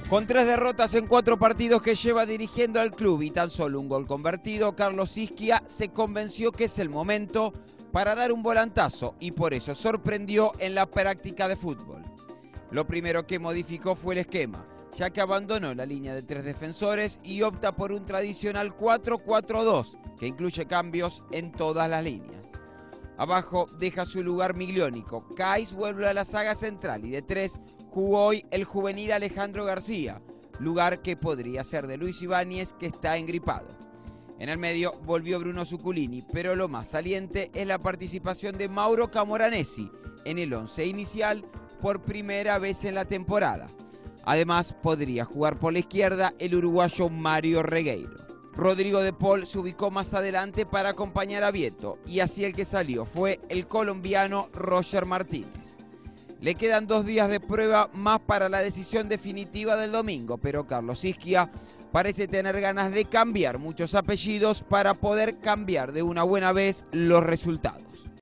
Con 3 derrotas en 4 partidos que lleva dirigiendo al club y tan solo un gol convertido, Carlos Ischia se convenció que es el momento para dar un volantazo y por eso sorprendió en la práctica de fútbol. Lo primero que modificó fue el esquema, ya que abandonó la línea de 3 defensores y opta por un tradicional 4-4-2, que incluye cambios en todas las líneas. Abajo deja su lugar Migliónico, Kais vuelve a la saga central y de 3 jugó hoy el juvenil Alejandro García, lugar que podría ser de Luis Ibáñez, que está engripado. En el medio volvió Bruno Zuculini, pero lo más saliente es la participación de Mauro Camoranesi en el 11 inicial por primera vez en la temporada. Además, podría jugar por la izquierda el uruguayo Mario Regueiro. Rodrigo de Paul se ubicó más adelante para acompañar a Vieto y así el que salió fue el colombiano Roger Martínez. Le quedan 2 días de prueba más para la decisión definitiva del domingo, pero Carlos Ischia parece tener ganas de cambiar muchos apellidos para poder cambiar de una buena vez los resultados.